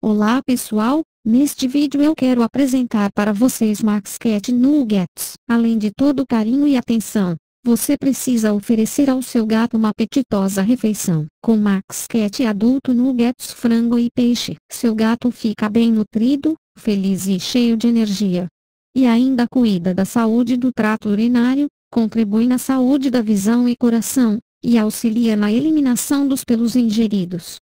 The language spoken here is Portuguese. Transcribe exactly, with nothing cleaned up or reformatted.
Olá pessoal, neste vídeo eu quero apresentar para vocês Max Cat Nuggets. Além de todo o carinho e atenção, você precisa oferecer ao seu gato uma apetitosa refeição. Com Max Cat Adulto Nuggets frango e peixe, seu gato fica bem nutrido, feliz e cheio de energia. E ainda cuida da saúde do trato urinário, contribui na saúde da visão e coração, e auxilia na eliminação dos pelos ingeridos.